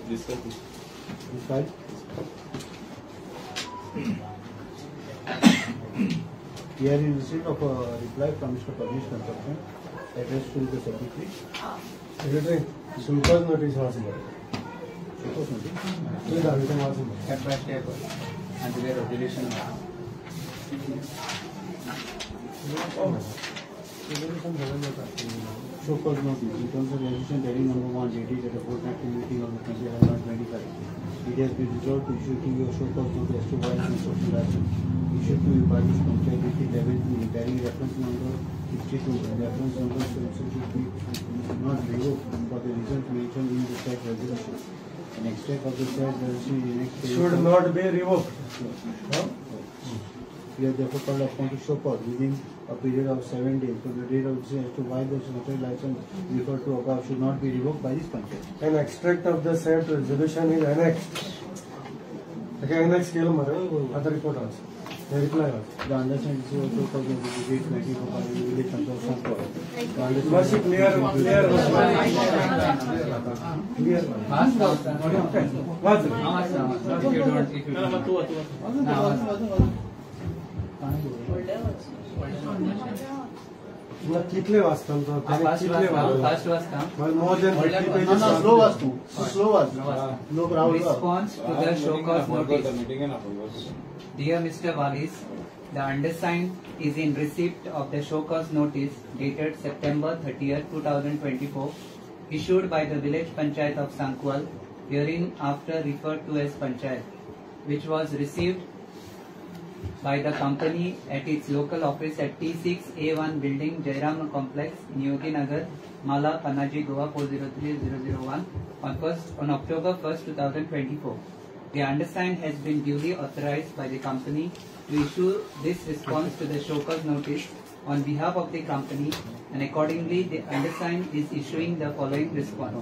Here in receipt of a reply from Mr. Parmesh Consultant addressed to the secretary. Secretary, Shulka's notice was there. Shulka's notice? Please, everything was there. Step by step, and the resolution. Shulka's notice in terms of resolution heading number 1 dated at a fortnightly meeting of the Council on 25. It has been resolved to issue to your Shulka's notice as to why the social license issued to Parmesh Panchayat with 11th carrying reference number 62 and reference number should be not revoked for the reasons mentioned in the said resolution. An extract of the said resolution in next Should not be revoked. We are therefore called upon to show cause within a period of 7 days from the date of decision as to why the social license referred to above should not be revoked by this Panchayat. An extract of the said resolution is annexed. Okay, annex scale other report also. The reply also. The understanding is also called the date 24 by the village consultant. Must be clear. कितले वाचता तो कितले First was come. more than 50 pages. Slow was too. Slow was. Look, Rahul. Response to the show cause notice. Dear Mr. Wallis, the undersigned is in receipt of the show cause notice dated September 30th, 2024, issued by the village Panchayat of Sankwal, herein after referred to as Panchayat, which was received by the company at its local office at T6A1 building, Jairam Complex, Yogi Nagar, Mala, Panaji, Goa 403001 on October 1st, 2024. The undersigned has been duly authorized by the company to issue this response to the show cause notice on behalf of the company, and accordingly the undersigned is issuing the following response.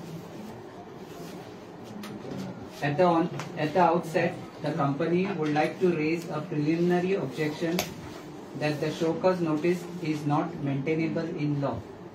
At the outset, the company would like to raise a preliminary objection that the show cause notice is not maintainable in law.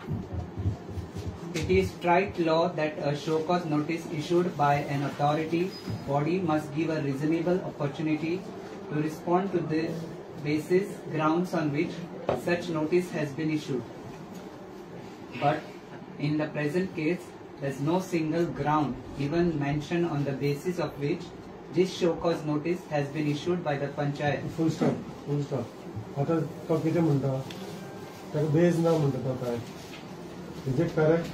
It is straight law that a show cause notice issued by an authority body must give a reasonable opportunity to respond to the basis grounds on which such notice has been issued. But in the present case, there is no single ground even mentioned on the basis of which this show cause notice has been issued by the Panchayat. Full stop. Full stop. आता तो किती म्हणता? त्याला base ना म्हणता तो काय? Is it correct?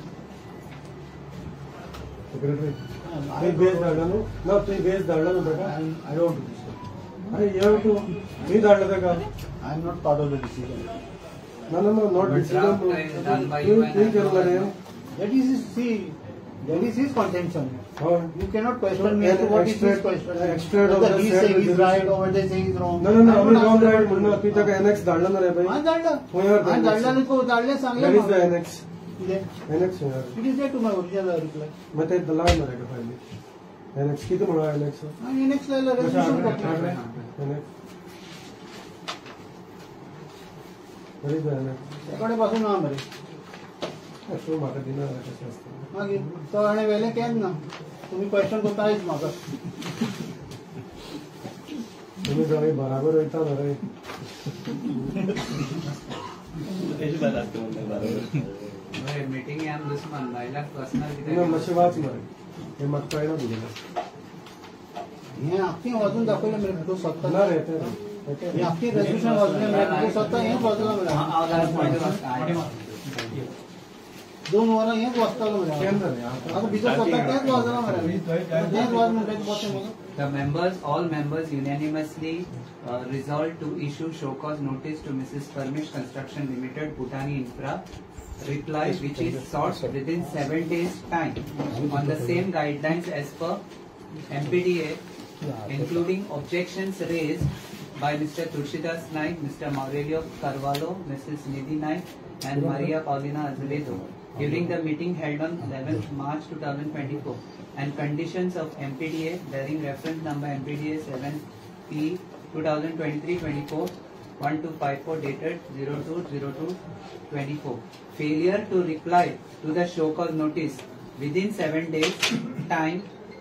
Secretary. ते बेस धाडला नो? ना ते बेस धाडला नव्हता का? I don't do this. अरे you have to. मी धाडला था का? I am not part of the decision. No, not decision. Done by you and That is his contention. You cannot question me as to what is his question. Whether he is saying is right or whether he is saying is wrong. No, आम्ही wrong right म्हणून आपण तक annex धाडला ना रे भाई. हाँ धाडला. हाँ धाडला नहीं तो धाडले सांगले. Where is the annex? Annex here. It is there to my original reply. मैं ते दलाल ना रे का फाइल. Annex किती म्हणा annex? हाँ annex लायला resolution करतो. Annex. Where is the annex? त्याकडे पासून ना मरे. तो माका दिना कसं असतं. मागे तो आणि वेले केन ना. तुम्ही क्वेश्चन करता आहेच माका. तुम्ही जरा बराबर होता ना रे. मीटिंग आहे आम दुश्मन महिला पर्सनल तुम्ही मशी वाच मरे. हे मत कळलं दिलं. हे अख्खी वाजून दाखवलं मेरे तो स्वतः ना रे ते. हे अख्खी रेझोल्यूशन वाजले मेरे तो स्वतः हे वाजला मेरे. दोन वारा हेच वाजतालो मेरे. आता बिजो स्वतः तेच वाजला मेरे. तेच वाज म्हणते बोलते मग. The members, all members unanimously resolved to issue show cause notice to Mrs. Parmesh Construction Limited, Bhutani Infra, reply which is sought within 7 days time on the same guidelines as per MPDA, including objections raised by Mr. Tulsidas Naik, Mr. Maurelio Carvalho, Mrs. Nidhi Naik and Maria Paulina Azuledo during the meeting held on 11th March 2024, and conditions of MPDA bearing reference number MPDA 7P 2023-24 1254 dated 02/02/24. Failure to reply to the show cause notice within 7 days time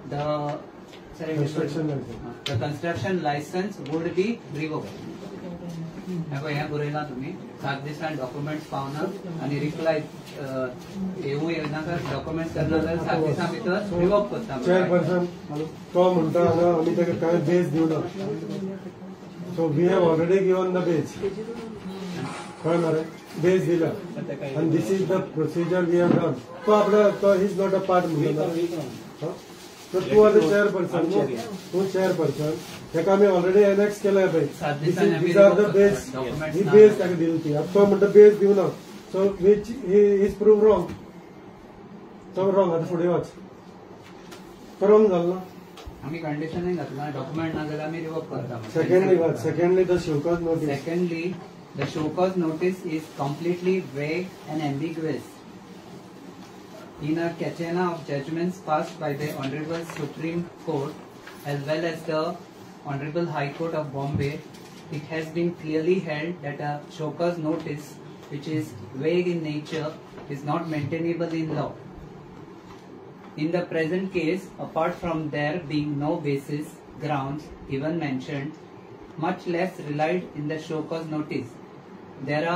the construction license would be revoked. नको यहाँ बोलेला तुम्ही 7 दिवसांत documents पावना आणि reply येऊ येना का डॉक्युमेंट्स करना तर 7 दिवसां भितर रिवोक करता. चेयरपर्सन तो म्हणता हांगा आमी ताका काय बेस दिवना. So we have already given the base. कळ्ळें मरे बेस दिला and this is the procedure we have done. तो आपला तो he is not a part म्हणून. So तू आर द चेयरपर्सन नो. तू चेयरपर्सन ताका आमी ऑलरेडी एनेक्स केलाय पळय. These are the base. ही बेस ताका दिली ती. आता तो म्हणटा बेस दिवना. So which he is proved wrong. तो wrong आता फुडें वच. तो wrong जालो ना. आम्ही कंडिशन घातला डॉक्युमेंट ना जाल्यार आमी रिवोक करता. Secondly the show cause notice. Secondly, the show cause notice is completely vague and ambiguous. In a catena of judgments passed by the Honorable Supreme Court as well as the Honorable High Court of Bombay, it has been clearly held that a show cause notice which is vague in nature is not maintainable in law. In the present case, apart from there being no basis, grounds even mentioned, much less relied in the show cause notice, there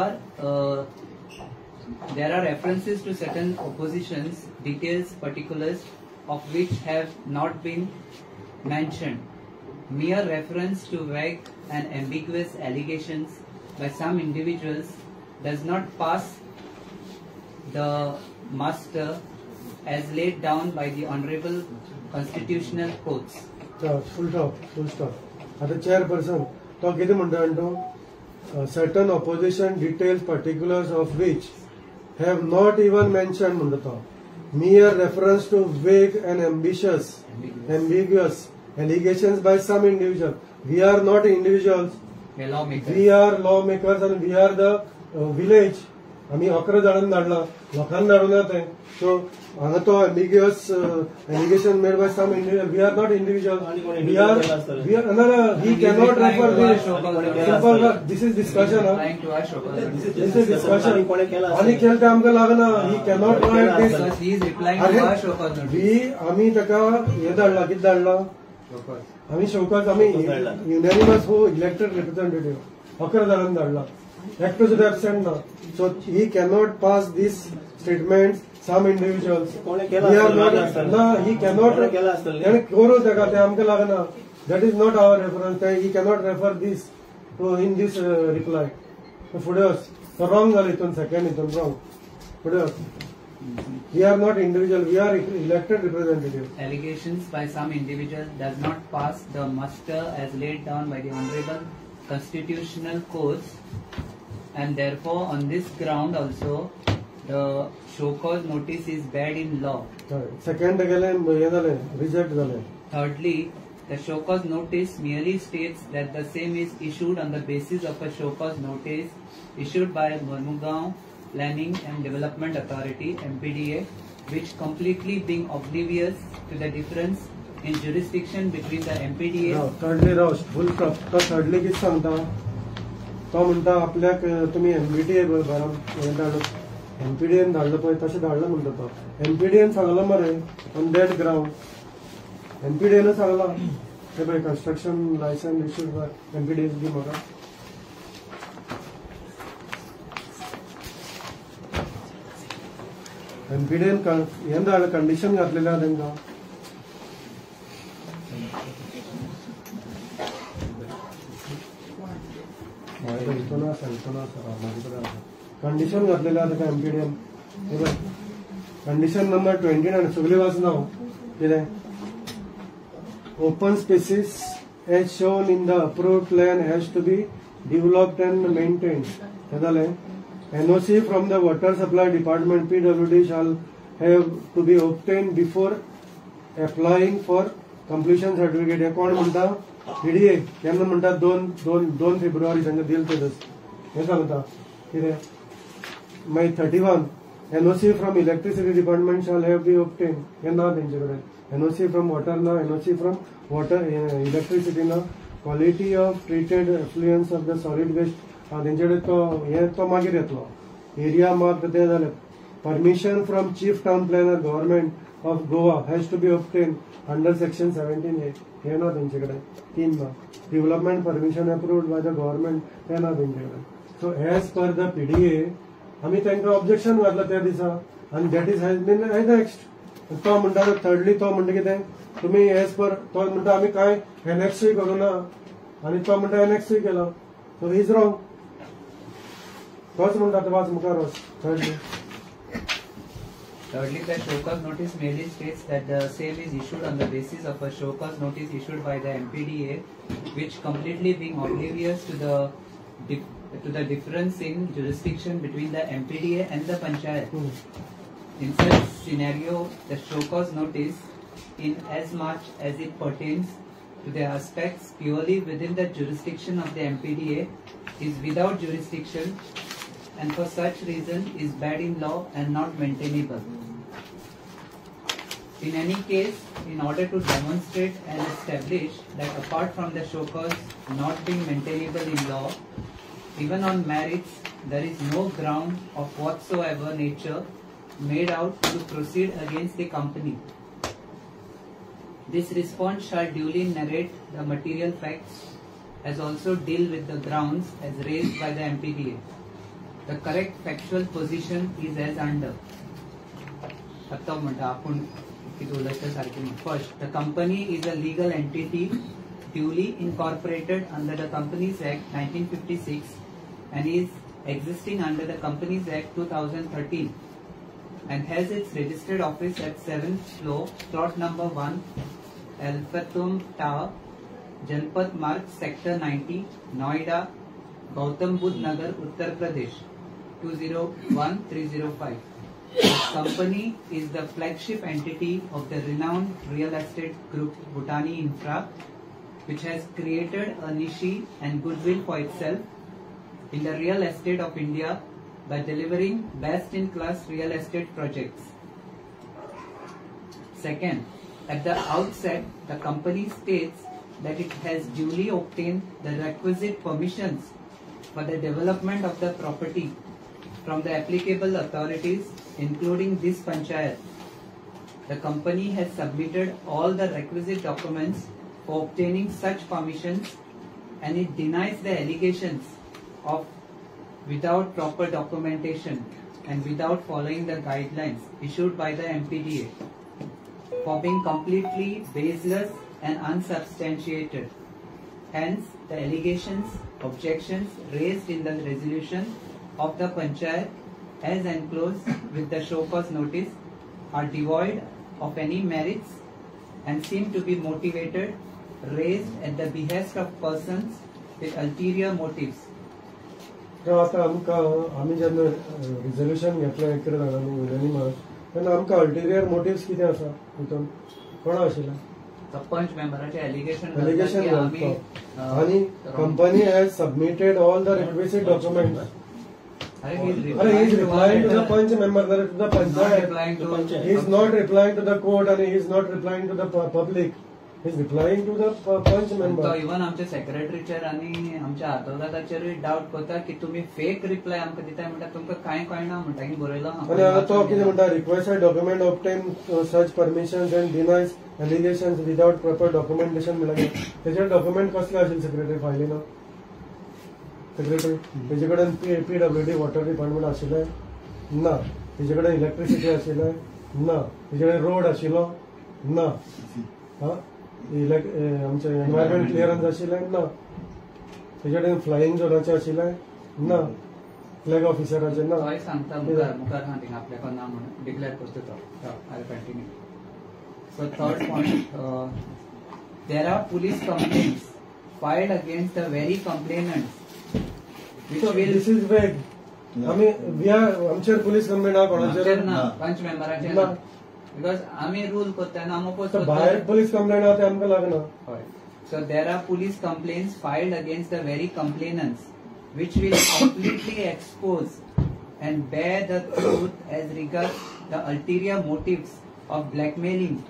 are references to certain oppositions, details, particulars of which have not been mentioned. Mere reference to vague and ambiguous allegations by some individuals does not pass the muster as laid down by the Honorable Constitutional Courts. Full stop. At the chairperson, तो किती म्हणता तो certain opposition details particulars of which have not even mentioned म्हणता तो mere reference to vague and ambiguous allegations by some individual. We are not individuals. We are lawmakers and we are the village. आम्ही 11 जाणांना धाडला लोकांना धाडूना ते. सो हांगा तो ambiguous allegation made by some individual. We are not individuals. We are no. He cannot refer this. Simple. This is discussion. This is discussion. आणि केलं ते आमकां लागना. He cannot write this. He is replying to our show cause notice. We आम्ही ताका हे धाडला किती धाडला आम्ही शोकास आम्ही युनॅनिमस हो इलेक्टेड रिप्रेझेंटेटिव्ह 11 जाणांना धाडला. Actor is absent now, so he cannot pass these statements. Some individuals, we are not. No, he cannot. That is not our reference. He cannot refer this to in this reply. So for us, so wrong. Second, wrong. For us, we are not individual. We are elected representative. Allegations by some individual does not pass the muster as laid down by the Honorable Constitutional Courts, and therefore on this ground also the show cause notice is bad in law. Second reject. Thirdly, the show cause notice merely states that the same is issued on the basis of a show cause notice issued by Mormugao Planning and Development Authority (MPDA), which completely being oblivious to the difference in jurisdiction between the MPDA. No, thirdly, full stop. Thirdly, किस सांगता? तो म्हणता आपल्याक तुम्ही MPDA धाडलो MPDA धाडलो पळय तशें धाडलो म्हणटा तो. MPDA सांगला मरे ऑन दॅट ग्राउंड MPDA सांगला हे पळय construction licence issued by MPDA दी म्हाका. MPDA हें धाडलं कंडिशन घातलेलें आहा तांकां. कंडिशन घातलेले आहा ताका MPDA. कंडिशन नंबर 29 सगळी वाचना कितें open spaces as shown in the approved plan has to be developed and maintained. हे जालें. NOC from the water supply department PWD shall have to be obtained before applying for completion certificate. हे कोण म्हणटा PDA केन्ना म्हणटा 2 फेब्रुवारी तांकां दिल ते दस हे सांगता कितें मागीर 31 NOC from electricity department shall have be obtained. हे ना तेंचे कडेन. NOC from water na, NOC from water electricity na, quality of treated effluents of the solid waste तेंचे कडेन तो मागीर येतलो. एरिया मार्क ते जाले. Permission from chief town planner government of Goa has to be obtained under section 17A. हे ना त्यांच्याकडे 3 ना development permission approved by the government हे ना त्यांच्याकडे. So as per the PDA आम्ही त्यांना ऑब्जेक्शन घातलं त्या दिसा and that is has been annexed. तो म्हणटा thirdly तो म्हणटा कितें तुम्ही as per तो म्हणटा आम्ही काय annex करू ना आणि तो म्हणटा annex केला. So he is wrong. तोच म्हणटा तो वाच मुखार वच thirdly. Thirdly, the show cause notice merely states that the same is issued on the basis of a show cause notice issued by the MPDA, which completely being oblivious to the difference in jurisdiction between the MPDA and the Panchayat. In such scenario, the show cause notice, in as much as it pertains to the aspects purely within the jurisdiction of the MPDA, is without jurisdiction and for such reason is bad in law and not maintainable. In any case, in order to demonstrate and establish that apart from the show cause not being maintainable in law, even on merits, there is no ground of whatsoever nature made out to proceed against the company. This response shall duly narrate the material facts as also deal with the grounds as raised by the MPDA. The correct factual position is as under. First, the company is a legal entity duly incorporated under the Companies Act 1956 and is existing under the Companies Act 2013 and has its registered office at 7th floor, plot number 1, Alfatum Tower, Janpat Marg, Sector 90, Noida, Gautam Budh Nagar, Uttar Pradesh, 201305. The company is the flagship entity of the renowned real estate group Bhutani Infra, which has created a niche and goodwill for itself in the real estate of India by delivering best-in-class real estate projects. Second, at the outset, the company states that it has duly obtained the requisite permissions for the development of the property from the applicable authorities, including this Panchayat. The company has submitted all the requisite documents for obtaining such permissions and it denies the allegations of without proper documentation and without following the guidelines issued by the MPDA for being completely baseless and unsubstantiated. Hence, the allegations, objections raised in the resolution of the Panchayat as enclosed with the show cause notice are devoid of any merits and seem to be motivated, raised at the behest of persons with ulterior motives. आता आम्ही जेन्ना resolution घेतलें एक जाणांनी युनानिमस तेन्ना आमकां अल्टिरियर motives कितें आसा हितून कोणा आशिल्लें पंच मेंबराचे एलिगेशन आणि company has submitted all the requisite documents. he is replying to the punch member, to the panchayat. He is not replying to the court and he is not replying to the public. He is replying to the punch member. तो even आमचे सेक्रेटरीचेर आनी आमच्या हातोगादाचेरूय doubt करता की तुम्ही fake reply आमकां दिताय म्हणटा तुमकां कांय कळना म्हणटा की बरयलो. आनी हांगा तो कितें म्हणटा requested document obtain such permissions and denies allegations without proper documentation म्हणल्यार तेजे डॉक्युमेंट कसले आशिल्ले सेक्रेटरी फायलीन सेक्रेटरी तेजे कडेन PWD वॉटर डिपार्टमेंट आशिल्लें ना, तेजे कडेन इलेक्ट्रिसिटी आशिल्लें ना, तेजे कडेन रोड आशिल्लो ना, आमचे एनवायरमेंट क्लियरन्स आशिल्लें ना, तेजे कडेन फ्लायिंग झोनाचें आशिल्लें ना, फ्लॅग ऑफिसराचें ना. सांगता मुखार सांगता आपल्याक ना म्हणून डिक्लेअर करता तो. I continue. So third point, there are police complaints filed against the very complainants. So this is vague. We are आमचेर पुलीस कंप्लेंट हा कोणाचेर ना, पंच मेंबराचेर ना, बिकॉज आम्ही रूल करता आनी आमी अपोज करता. भायर पुलीस कंप्लेंट हा ते आमकां लागना. So there are police complaints filed against the very complainants, which will completely expose and bear the truth as regards the ulterior motives of blackmailing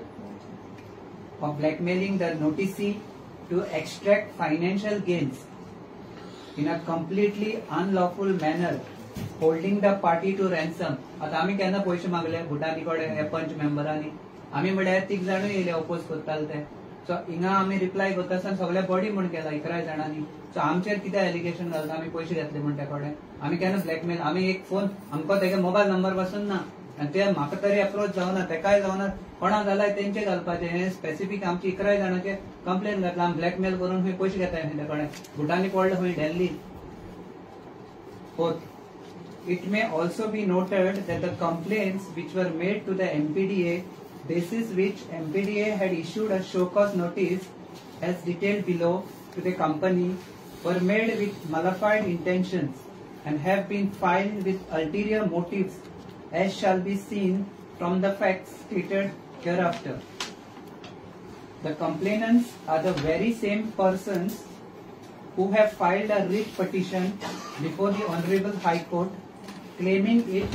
the noticee to extract financial gains in a completely unlawful manner, holding the party to ransom. आता आम्ही केन्ना पैसे मागले भुटानी कडेन पंच मेंबरांनी आमी म्हळ्यार 3 जाण येयले अपोज करताले ते. सो हिंगा आमी रिप्लाय करता आसतना सगळे बॉडी म्हण केला 11 जाणांनी. सो आमचेर कितें एलिगेशन घालता आमी पयशे घेतले म्हण ते कडेन. आमी केन्ना ब्लॅकमेल, आमी एक फोन आमकां तेगे मोबायल नंबर पासून ना आनी ते म्हाका तरी अप्रोच जावना, तेकाय जावना, कोणाक जाल्यार तेंचे घालपाचे. हे स्पेसिफीक आमची 11 जाणांचे कंप्लेन घातला, आमी ब्लॅकमेल करून खंय पयशे घेताय ते कडेन. भुटानी पडलो खंय Delhi. Fourth, it may also be noted that the complaints which were made to the MPDA, basis which MPDA had issued a show cause notice as detailed below to the company, were made with malified intentions and have been filed with ulterior motives, as shall be seen from the facts stated hereafter. The complainants are the very same persons who have filed a writ petition before the Honorable High Court claiming it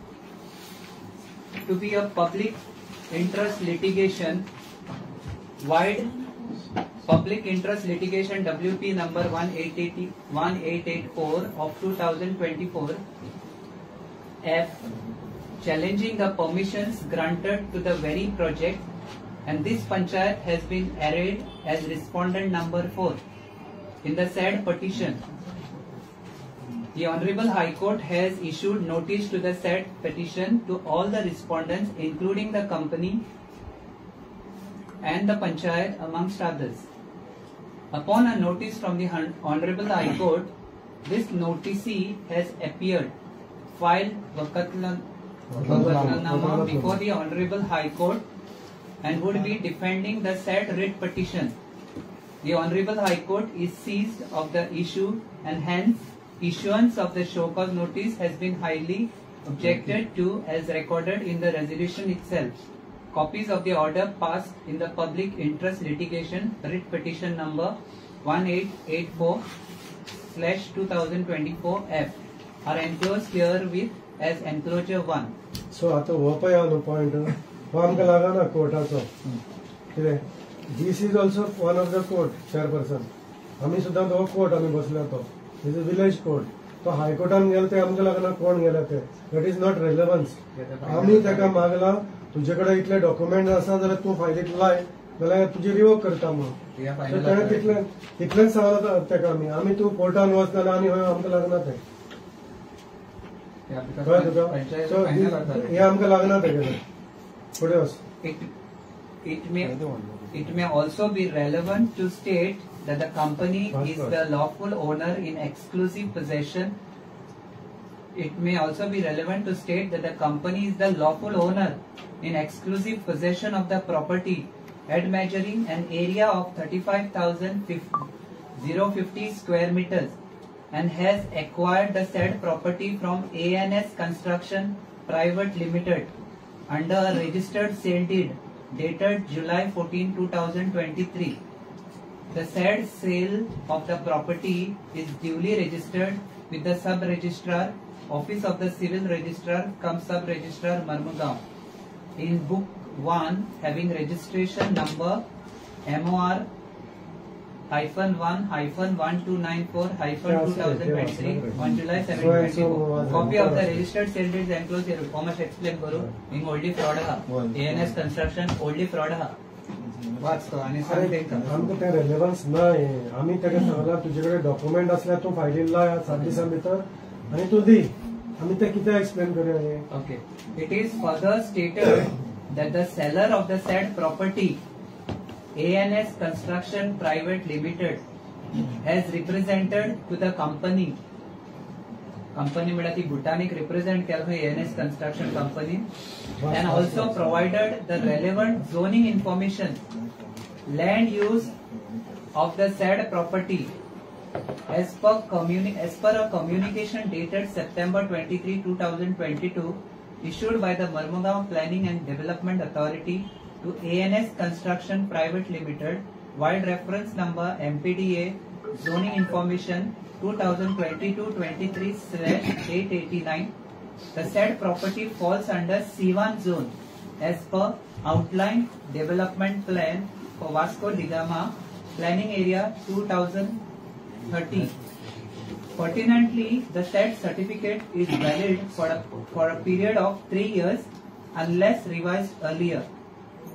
to be a public interest litigation, wide public interest litigation WP number 1884 of 2024 F, challenging the permissions granted to the very project, and this panchayat has been arrayed as respondent number 4 in the said petition. The Honorable High Court has issued notice to the said petition to all the respondents, including the company and the panchayat amongst others. Upon a notice from the Honorable High Court, this noticee has appeared, filed Wakatnama before the Honorable High Court and would be defending the said writ petition. The Honorable High Court is seized of the issue and hence issuance of the show cause notice has been highly objected to as recorded in the resolution itself. Copies of the order passed in the public interest litigation writ petition number 1884/2024 F are enclosed herewith as enclosure 1. So आता हो पळय न्हू point हो आमकां लागना कोर्टाचो. कितें This is also one of the court chairperson. आमी सुद्दां तो कोर्ट आमी बसल्या तो. This is village court. तो हायकोर्टान गेले ते आमकां लागना कोण गेले ते. That is not relevance. आमी तेका मागला तुजे कडेन इतले डॉक्युमेंट आसा जाल्यार तूं फायलीत लाय जाल्यार तुजी रिवोक करता म्हणून. ताणें तितलेंच सांगला तेका आमी तूं कोर्टान वच जाल्यार आनी खंय आमकां लागना ते. कळ्ळें तुका? सो हे आमकां लागना तेगेलें. फुडें वच. It may also be relevant to state that the company is the lawful owner in exclusive possession. It may also be relevant to state that the company is the lawful owner in exclusive possession of the property at measuring an area of 35,050 square meters and has acquired the said property from ANS Construction Private Limited under a registered sale deed dated July 14, 2023. The said sale of the property is duly registered with the sub-registrar, Office of the Civil Registrar, Sub-Registrar, Marmugao, in Book 1 having registration number MOR-1-1294-2023 on July 7, 2024. Copy of the registered sale deed is enclosed here. How much explain करू? In oldly fraud हा. ANS Construction oldly fraud हा. वाचतो आणि सांगते का? आमकां ते relevance नाही. आमी तेका सांगला तुजे कडेन डॉक्युमेंट आसल्यार तूं फायलीन लाय 7 दिसां भितर आनी तूं दी. आमी ते कितें एक्सप्लेन करूया हे? Okay. It is further stated that the seller of the said property, ANS Construction Private Limited, has represented to the company म्हळ्यार ती भुटानीक रिप्रेझेंट केला ANS Construction Company, and also provided the relevant zoning information, land use of the said property as per a communication dated September 23, 2022 issued by the Marmugao Planning and Development Authority to ANS Construction Private Limited, wide reference number MPDA zoning information 2022-23/889. The said property falls under C1 zone as per outline development plan for Vasco da Gama planning area 2030. Pertinently, the said certificate is valid for a period of 3 years unless revised earlier.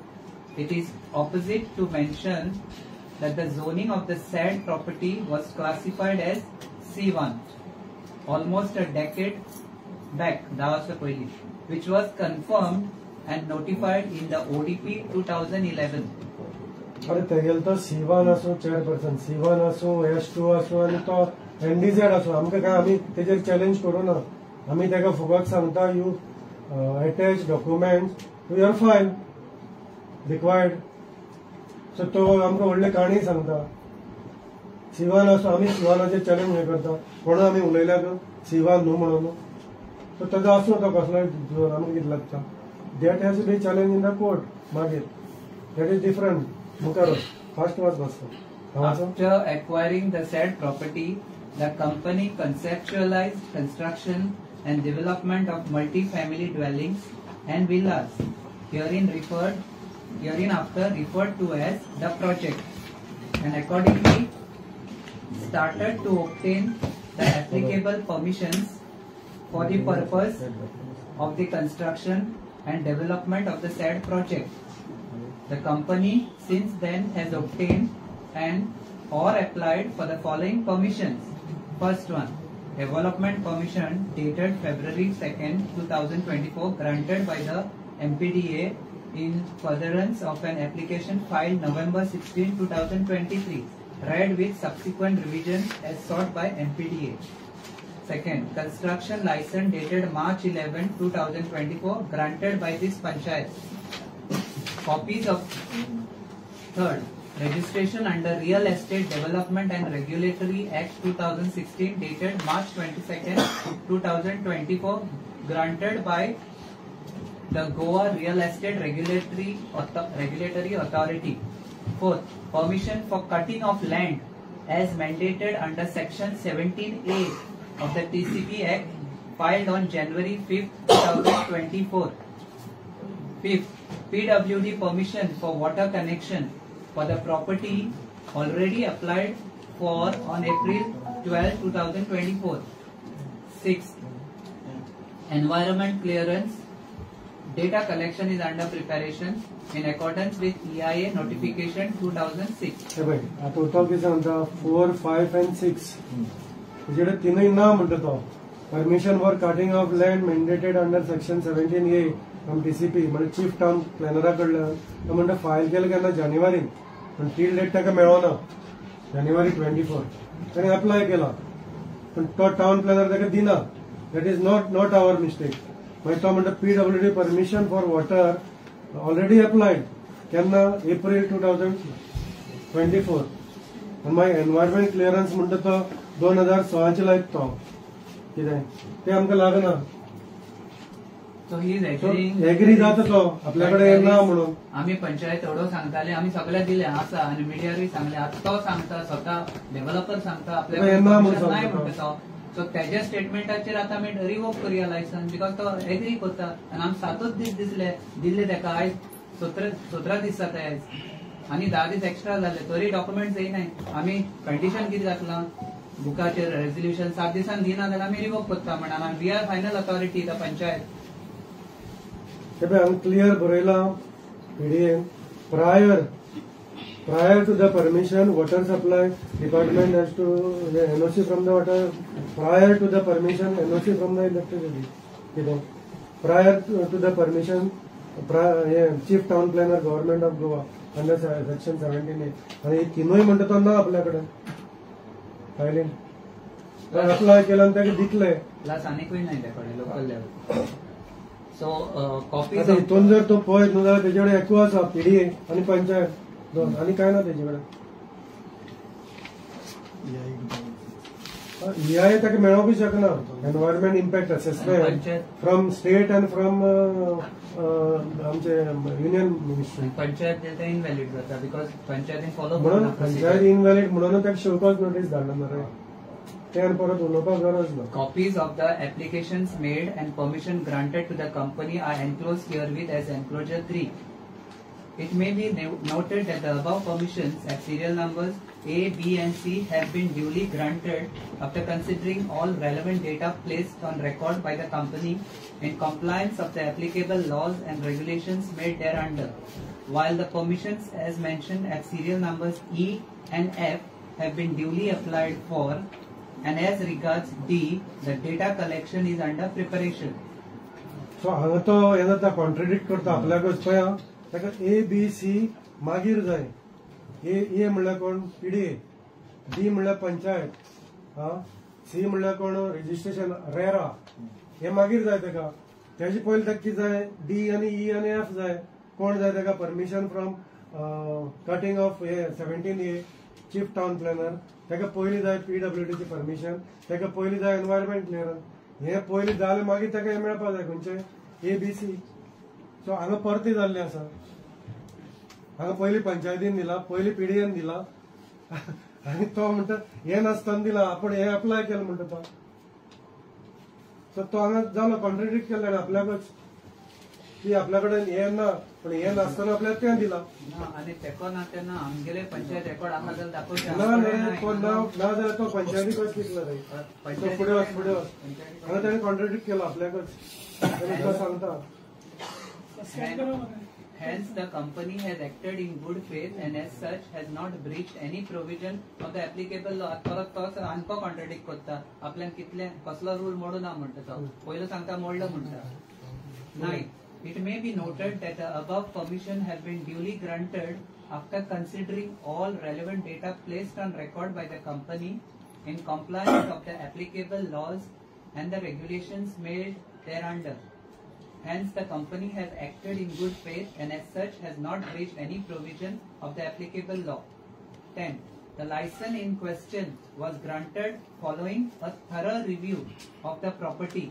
it is opposite to mention that the zoning of the said property was classified as C1 almost a decade back, which was confirmed and notified in the ODP 2011. अरे तेगेल तो C1 असो chairperson C1 असो S2 असो आणि तो NDZ असो आमकां काय आमी तेजेर चॅलेंज करू ना आमी तेका फुकट सांगता you attach document to your file required so तो आमकां व्हडले काणी सांगता C1 असो आमी C1 चॅलेंज हे करता म्हणून आमी उलयल्याक C1 न्हू म्हणून सो ताजो असो तो कसलोय आमकां कितें लागता that has to be challenge in the court मागीर that is different. After acquiring the said property, the company conceptualized construction and development of multi-family dwellings and villas, hereinafter referred to as the project, and accordingly started to obtain the applicable permissions for the purpose of the construction and development of the said project. The company since then has obtained and or applied for the following permissions. First one, development permission dated February 2nd, 2024, granted by the MPDA in furtherance of an application filed November 16, 2023, read with subsequent revisions as sought by MPDA. Second, construction license dated March 11, 2024, granted by this Panchayat. Copies of third, registration under Real Estate Development and Regulatory Act 2016 dated March 22nd, 2024, granted by the Goa Real Estate Regulatory Authority. Fourth, permission for cutting of land as mandated under section 17A of the TCP Act filed on January 5th, 2024. Fifth, PWD permission for water connection for the property already applied for on April 12, 2024. Sixth, environment clearance. Data collection is under preparation in accordance with EIA notification 2006. आता तो कितें सांगता 4, 5 and 6 जेडे तीनय ना म्हणटा तो permission for cutting of land mandated under section 17A from TCP म्हणजे chief town प्लॅनरा कडल्यान तो म्हणटा फायल केलं केन्ना जानेवारीन पण टील डेट ताका मेळोना जानेवारी 24 ताणें अप्लाय केला पण तो टाउन प्लॅनर ताका दिना that is not our mistake मागीर तो म्हणटा PWD permission for water already applied केन्ना एप्रील 2024 आनी मागीर एनवायरमेंट क्लियरन्स म्हणटा तो 2016 लायक तो कितें ते आमकां लागना. So he is agreeing. Agree जाता तो आपल्याकडे ना म्हणून आम्ही पंचायत एवढं सांगताले आम्ही सगळ्या दिले आसा आणि मीडियारूय सांगले आता तो सांगता स्वतः डेव्हलपर सांगता आपल्याकडे नाही म्हणटा तो सो त्याच्या स्टेटमेंटाचेर आता आम्ही रिवोक करूया लायसन्स बिकॉज तो एग्री करता आणि आम्ही 7 दीस दिले ताका आयज 17 दीस जाता आयज आणि 10 दीस एक्स्ट्रा जाले तरी डॉक्युमेंट्स येयनाय आम्ही कंडिशन कितें घातला बुकाचेर रेझोल्युशन 7 दिसान दिना जाल्यार आम्ही रिवोक करता म्हणून we are final authority the panchayat. Clear बरयला PDA prior to the permission water supply department has to the NOC from the water prior to the permission NOC from the electricity prior to the permission chief town planner government of Goa under section 17A आणि तीनोय म्हणटा तो ना आपल्याकडे filing apply केला आणि ताका दितले plus आनीकूय नाही त्याकडे लोकल लेवल. So copies हितून जर तो पळयत न्हू जाल्यार तेजे कडेन एकू आसा PDA आनी पंचायत दोन आनी काय ना तेजे कडेन EIA ताका मेळोवंकूच शकना environment impact assessment from state and from आमचे युनियन मिनिस्ट्री. पंचायत इनव्हॅलिड जाता बिकॉज पंचायतीन फॉलो म्हणून पंचायत इनव्हॅलिड म्हणून ताका शोकॉज नोटीस धाडला मरे ते परत उलोवपाक गरज ना. Copies of the applications made and permission granted to the company are enclosed herewith as enclosure 3. It may be noted that the above permissions at serial numbers A, B and C have been duly granted after considering all relevant data placed on record by the company in compliance of the applicable laws and regulations made thereunder. while the permissions as mentioned at serial numbers E and F have been duly applied for, and as regards D, the data collection is under preparation. सो हांगा तो हे जाता contradict करता आपल्याकच पळया ताका A B C मागीर जाय ए म्हणल्यार कोण पीडीए बी म्हणल्यार पंचायत सी म्हणल्यार कोण रजिस्ट्रेशन रेरा हे मागीर जाय ताका त्याची पयलीं ताका कितें जाय डी आनी ई आनी एफ जाय कोण जाय ताका permission from cutting of 17A chief town planner ताका पयलीं जाय PWDची परमिशन ताका पयलीं जाय एनवायरमेंट क्लियरन्स हे पयलीं जालें मागीर ताका हे मेळपा जाय खंयचे ABC सो हांगा परती जाल्लें आसा हांगा पयलीं पंचायतीन दिला पयलीं PDAन दिला आनी तो म्हणटा हे नासतना दिला आपण हे अप्लाय केलें म्हणटा तो सो तो हांगा जालो कॉन्ट्रडिक्ट केलें आनी आपल्याकच की आपल्या कडेन हे ना पण हे नासतना आपल्याक तें दिला आनी तेको ना तेन्ना आमगेले पंचायत रेकॉर्ड आसा जाल्यार दाखोवचें ना न्ही तो ना जाल्यार तो पंचायतीकच कितलो रे तो फुडें वच हांगा ताणें कॉन्ट्रडिक्ट केलो आपल्याकच ताणें तो सांगता Hence, the company has acted in good faith and as such has not breached any provision of the applicable law. परत तो आनको कॉन्ट्रडिक्ट करता आपल्यान कितले कसलो रूल मोडू ना म्हणटा तो पयलो सांगता मोडलो म्हणटा नाही. It may be noted that the above permission has been duly granted after considering all relevant data placed on record by the company in compliance of the applicable laws and the regulations made thereunder. Hence, the company has acted in good faith and as such has not breached any provision of the applicable law. 10. The license in question was granted following a thorough review of the property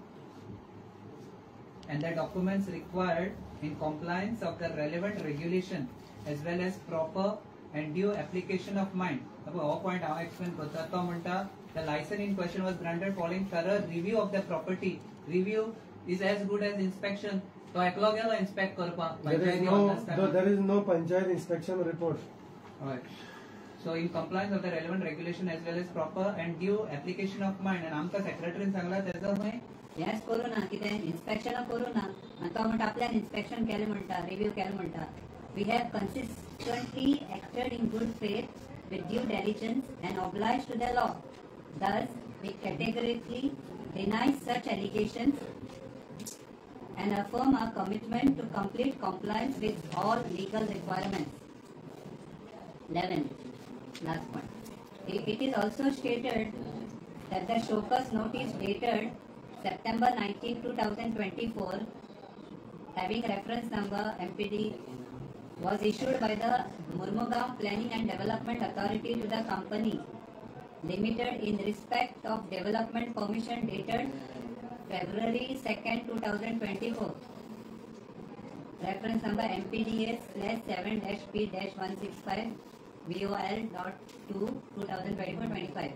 and the documents required in compliance of the relevant regulation as well as proper and due application of mind. Point I explain करता the license in question was granted following thorough review of the property. Review is as good as inspection. So एकलो गेलो inspect करपाक. There is no panchayat inspection report. Alright. So in compliance of the relevant regulation as well as proper and due application of mind. And आमका secretary Sangla त्याचा होय yes करू ना कितें inspection करू ना आनी तो म्हणटा आपल्यान इन्स्पेक्शन केलें म्हणटा रिव्यू केलें म्हणटा we have consistently acted in good faith with due diligence and obliged to the law. Thus, we categorically deny such allegations and affirm our commitment to complete compliance with all legal requirements. 11. Last point. It is also stated that the show cause notice dated September 19, 2024, having reference number MPD, was issued by the Murmugaon Planning and Development Authority to the company limited in respect of development permission dated February 2nd, 2024. Reference number MPDA/7-P-165 VOL.2 2024-25.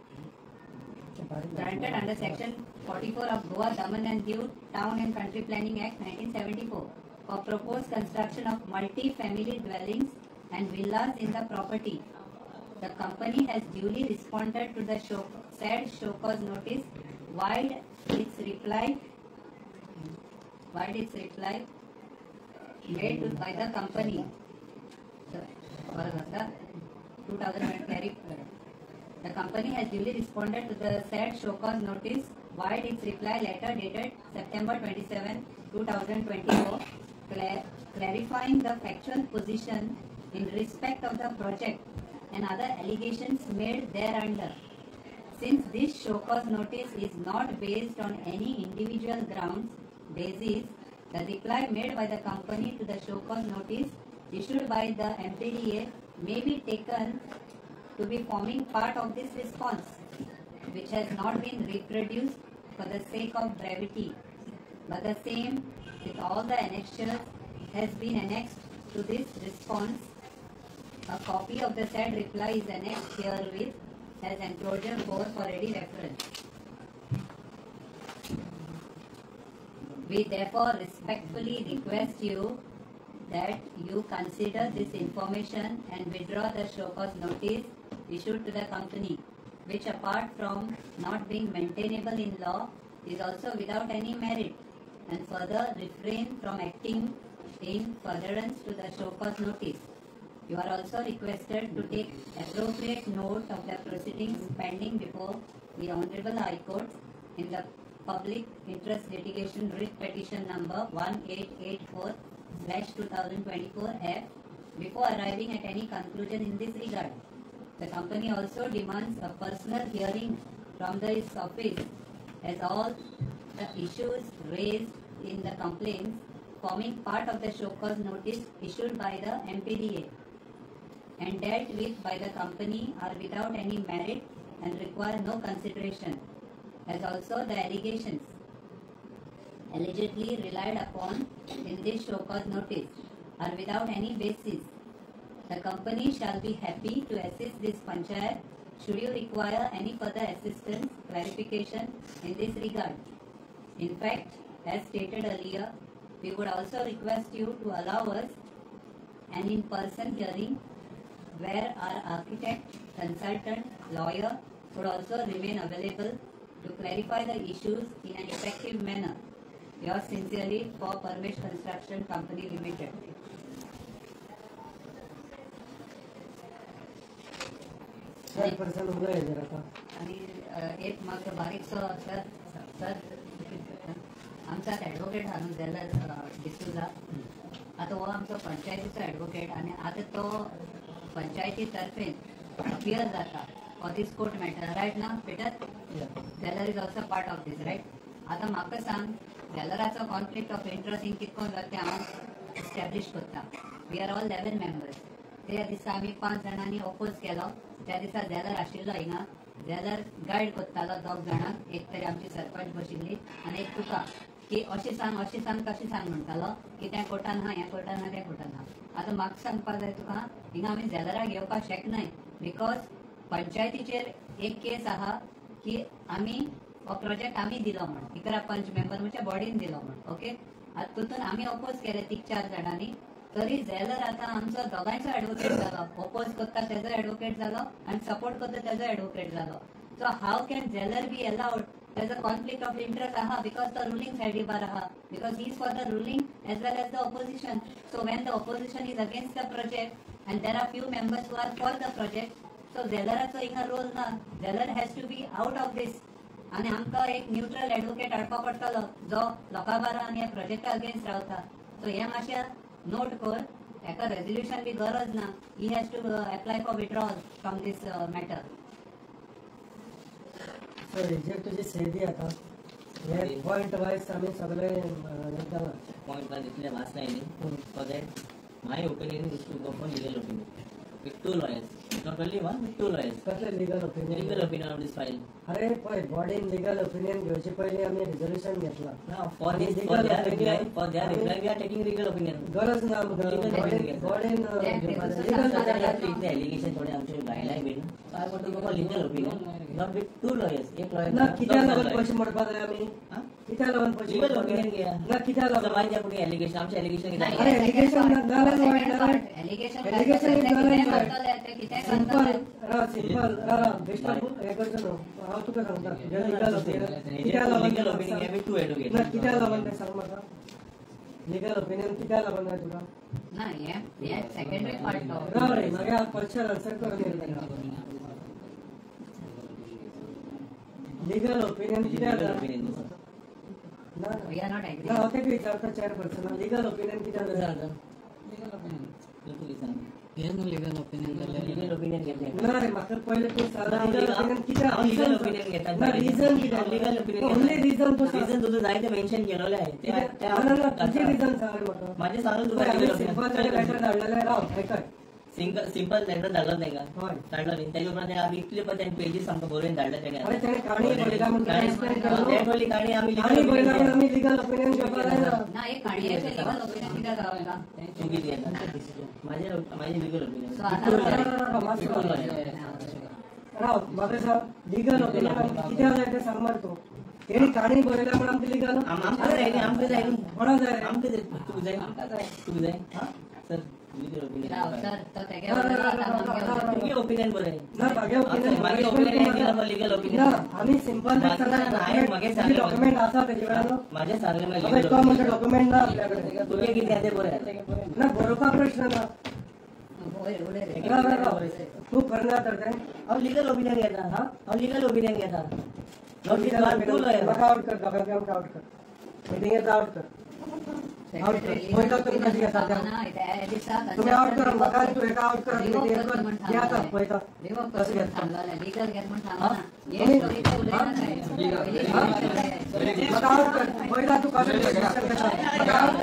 Granted under Section 44 of Goa Daman and Diu Town and Country Planning Act 1974 for proposed construction of multi-family dwellings and villas in the property. The company has duly responded to the said show cause notice, while its reply made by the company. The company has duly responded to the said show cause notice, while its reply letter dated September 27, 2024, clarifying the factual position in respect of the project and other allegations made thereunder. Since this show cause notice is not based on any individual grounds basis, the reply made by the company to the show cause notice issued by the MPDA may be taken to be forming part of this response, which has not been reproduced for the sake of brevity, but the same with all the annexures has been annexed to this response. A copy of the said reply is annexed herewith as enclosure 4 for ready reference. We therefore respectfully request you that you consider this information and withdraw the show cause notice issued to the company, which apart from not being maintainable in law is also without any merit, and further refrain from acting in furtherance to the show cause notice. You are also requested to take appropriate note of the proceedings pending before the Honorable High Court in the Public Interest Litigation Writ Petition number 1884/2024-F before arriving at any conclusion in this regard. The company also demands a personal hearing from its office as all the issues raised in the complaints forming part of the show cause notice issued by the MPDA and dealt with by the company are without any merit and require no consideration, as also the allegations allegedly relied upon in this show cause notice are without any basis. The company shall be happy to assist this panchayat should you require any further assistance, clarification in this regard. In fact, as stated earlier, we would also request you to allow us an in-person hearing where our architect, consultant, lawyer would also remain available to clarify the issues in an effective manner. Yours sincerely, for Parmesh Construction Company Limited. आणि एक मात्र बारीकसो sir आमचा advocate हा न्हू जाल्यार डिसूजा आतां हो आमचो पंचायतीचो ॲडव्होकेट आनी आतां तो पंचायती तर्फे अपियर जाता for this court matter right ना पिटर जाल्यार is also part of this right. आतां म्हाका सांग जाल्याराचो कॉन्फ्लिक्ट ऑफ इंट्रस्ट इन कितको जाता तें हांव एस्टॅब्लीश करता. We are all 11 members. त्या दिसा आमी 5 जाणांनी ओपोज केलो. त्या दिसा जाल्यार आशिल्लो हिंगा जाल्यार गायड करतालो 2 जाणांक, एक तरी आमची सरपंच बशिल्ली आनी एक तुका की अशें सांग तशें सांग म्हणटालो की तें कोर्टान हा हें कोर्टान हा तें कोर्टान हा. आतां म्हाका सांगपाक जाय तुका हिंगा आमी जाल्याराक घेवपाक शकनाय बिकॉज पंचायतीचेर एक केस आहा की आमी हो प्रोजेक्ट आमी दिलो म्हण 11 पंच मेंबर म्हणजे बॉडीन दिलो म्हण. ओके, आतां तितून आमी ओपोज केले 3-4 जाणांनी. तरी जाल्यार आतां आमचो दोगांयचो ॲडव्होकेट जालो. ओपोज करता तेजो ॲडव्होकेट जालो आनी सपोर्ट करता तेजो ॲडव्होकेट जालो. So how can jailer be allowed? There's a conflict of interest because the ruling side because he is for the ruling as well as the opposition. So when the opposition is against the project and there are few members who are for the project, so Zelaracho in a role na Zelar has to be out of this. आणि आमकां एक neutral advocate हाडपा पडटलो जो लोकां बारा आनी ह्या प्रोजेक्टा अगेन्स्ट रावता. सो हें मातशें नोट कर. हेका रेजोल्युशन बी गरज ना. He has to apply for withdrawal from this matter. Sir reject तुझी सेदी आता हे पॉइंट वाइज आम्ही सगळे पॉइंट वाइज इतले वाचनाय न्ही for that my opinion is to go for legal opinion with 2 lawyers, not only one, with 2 lawyers. कसले legal opinion of this file. अरे पळय बॉडीन लीगल ओपिनियन घेवचे पयलीं आमी रिझोल्युशन घेतला. For their reply we are taking legal opinion. गरज ना बॉडीन allegation थोडे आमचे गायलाय बीन I want to go for legal opinion, not with 2 lawyers. एक lawyer ना कित्याक लागून पयशे मोडपाक जाय आमी? कित्याक लागून पयशे legal opinion घेया ना कित्याक लागून समाजाच्या पुढे एलिगेशन आमचे एलिगेशन अरे एलिगेशन सिंपल बेस्ट हे करचो न्हू हांव तुका सांगता लीगल ओपिनियन घे विथ 2 एडवोकेट ना कित्याक लागून तें सांग म्हाका. लीगल ओपिनियन कित्याक लागून जाय तुका? ना हे सेकंडरी पार्ट राव रे म्हाका क्वेश्चन आन्सर कर. लीगल ओपिनियन कित्याक जाय? ना वी आर नॉट एग्री. ना हांव तेका विचारता चेअरपर्सन लीगल ओपिनियन कित्याक जाय? लीगल ओपिनियन घेतले ना रे म्हाका पयले तूं सांग लीगल ओपिनियन कित्याक? लीगल ओपिनियन घेता ना रिजन कित्याक? लीगल ओपिनियन ओनली रिजन तूं रिजन तुझं जायते मेन्शन केलेले आहे तुझे रिजन सांग म्हाका. माझे सांगून तुका सिंपल लेटर धाडलेले राव ऐकय सिंपल लेटर धाडलो तेका हय धाडलो न्ही तेजे उपरांत आमी इतले पण पेजीस आमकां बरोवन धाडले तेणे अरे तेणे काणी बरयला म्हणून एक्सप्लेन केलो. तेवढी काणी आमी काणी बरयला म्हणून आमी लीगल ओपिनियन घेवपाक जाय ना. ना एक काणयेचे लीगल ओपिनियन कित्याक जावं? चुकीच घेता माझे लीगल ओपिनियन राव म्हाका सांग लीगल ओपिनियन कित्याक जाय तें सांग मरे तूं. तेणी काणी बरयला म्हणून आमकां लीगल आमकां जाय न्ही आमकां जाय न्ही कोणाक जाय रे? आमकां जाय तूं जाय तूं जाय सर लिगल ओपिनियन सर तो तेगे उलयता ओपिनियन बरें ना मागे मागे ओपिनियन दिला लिगल ओपिनियन ना आम्ही सिंपल डॉक्युमेंट असा तेजे कडेन माझे सांगले आता लिगल तो म्हणजे डॉक्युमेंट ना आपल्याकडे तुगे किती आहे ते बरें ना बरोबर प्रश्न ना तू करणार तर काय अब लीगल ओपिनियन घेता हां अब लीगल ओपिनियन घेता नोटीस तू लॉयर बघा आउट कर डॉक्युमेंट आउट कर मीटिंग आउट कर तुम्ही आउट करा बघा तू एका आउट करा मीटिंग घ्या का पैसा कसं घेता लीगल घेत म्हणून थांबा ना हे स्टोरीचे उलयन काय बघा आउट कर पैसा तू कसं घेता आउट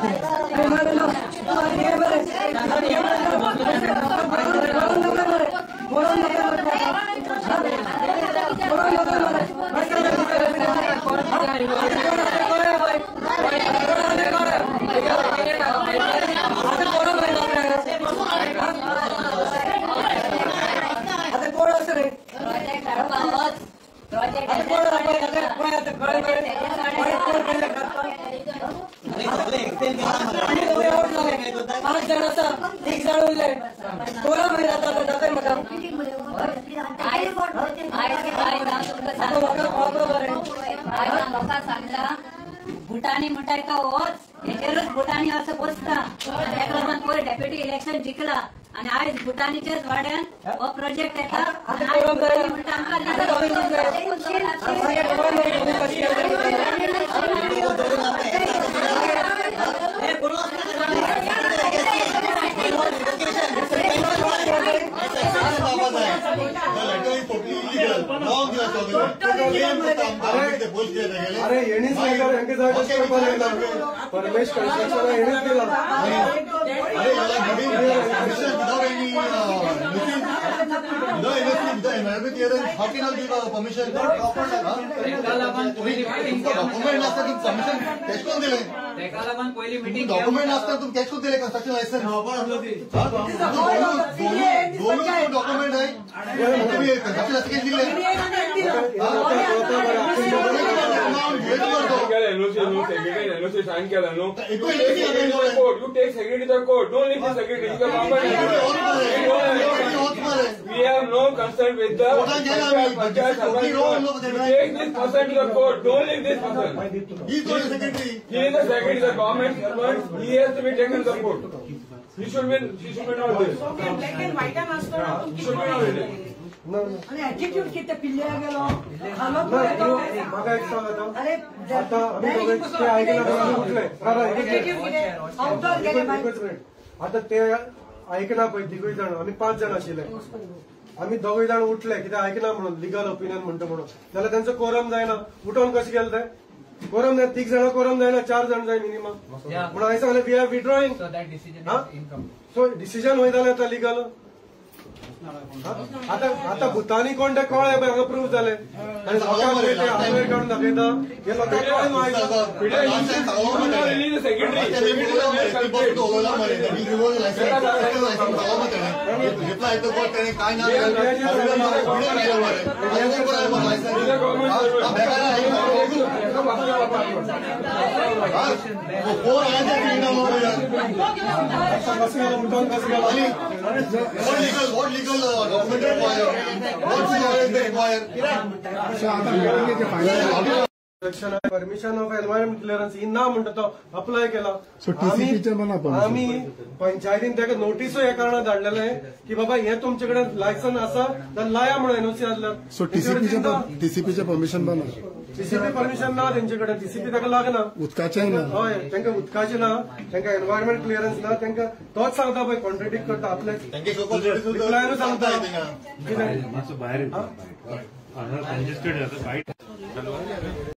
भूटानी म्हणटाय का वच हेचेरच भूटानी असं बसता त्या क्रमांक पयर डेप्युटी इलेक्शन जिंकला आणि आज भूटानीच्याच वाड्यान हो प्रोजेक्ट येता अरे येणीच नाही का यांचे जागा परमेश कन्स्ट्रक्शन येणीच दिला अरे याला नवीन परमिशन डॉक्युमेंट नसता तुम्ही परमिशन कॅश करून दिले डॉक्युमेंट नसता तुम्ही कॅश करून दिले कन्स्ट्रक्शन लायसन्स दोन डॉक्युमेंट आहे तुम्ही कन्स्ट्रक्शन लायसन्स दिले एनओसी साइन केला no you take security to the court. Don't leave the security. You can we have no concern with the Panchayat Sarpanch. You take this person to the court. Don't leave this person. He is the secretary. He is the secretary, the government servant. He has to be taken to the court. He should be not this. Black and white असतो He should be not this. आणि attitude किती पिल्ल्या गेलो मागा एक सांग आता आम्ही दोघे ते ऐकणार उठले आता ते ऐकना पळय तिगूय जाण आम्ही 5 जण आशिल्ले आम्ही दोघे जाण उठले कितें ऐकना म्हणून लिगल ओपिनियन म्हणटा म्हणून जाल्यार त्यांचं कोरम जायना उठोवन कशें केलें तें कोरम जाय 3 जण कोरम जायना 4 जण जाय मिनिमम म्हणून हांवें सांगलें we are withdrawing so decision वय जालें आतां लिगल आता भूतानी कोण ते कळ्ळे हांगा प्रूव्ह जाले आनी लोकांक ते हायवे काडून दाखयता हे लोकांक What legal document required? What document required? Permission of environment clearance ही ना म्हणटा तो अप्लाय केला आम्ही पंचायतीन ताका नोटीसो हे कारणान धाडलेले की बाबा हे तुमचे कडेन लायसन आसा जाल्यार लाया म्हणून एनओसी आसल्यार टीसीपीचे परमिशन बना टीसीपी परमिशन ना तेंचे कडेन टीसीपी ताका लागना उदकाचे हय तांकां उदकाचे ना तांकां एनवायरमेंट क्लिअरन्स ना तांकां तोच सांगता पळय कॉन्ट्रेडिक्ट करता आपले रिप्लायनूच सांगता